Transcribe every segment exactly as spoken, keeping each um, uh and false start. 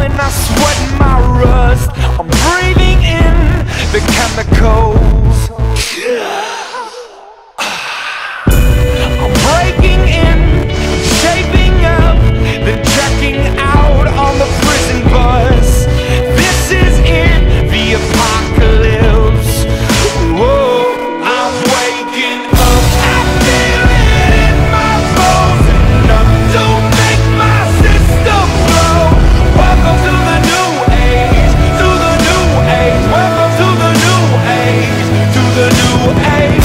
when I sweat my rust. I'm breathing in the chemicals. I'm breaking in, shaping up, then checking out on the prison bus. This is it, the apocalypse. Whoa, I'm waking up, I feel it in my bones, enough to make my system blow. Welcome to the new age, to the new age. Welcome to the new age, to the new age.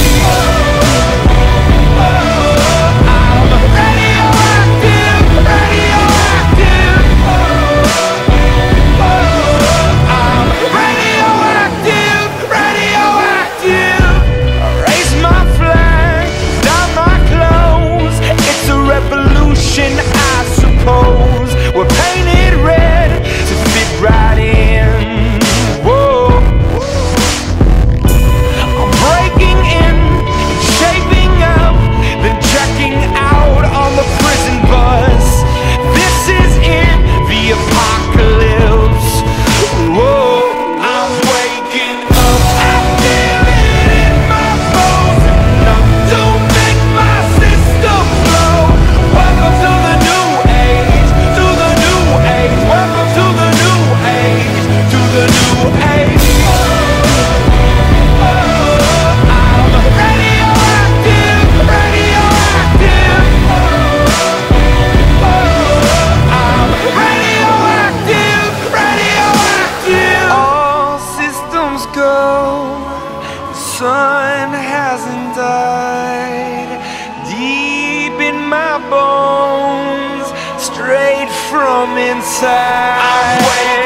I suppose we're painted red to fit right in. Whoa, I'm breaking in, shaping up, then checking out on the prison bus. This is it, the apocalypse. Whoa, I'm waking up, I feel it in my bones, enough to make my system blow. Welcome to the new age, to the new age. Welcome to the new age, to the new age. I'm radioactive, radioactive. I'm radioactive, radioactive. All systems go, the sun hasn't died. Deep in my bones, straight from inside. I'm waiting.